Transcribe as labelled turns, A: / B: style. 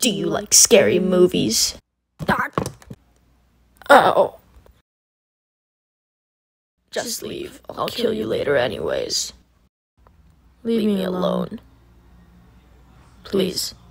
A: Do you like scary movies? Oh. Just leave. I'll kill you later anyways. Leave me alone. Please.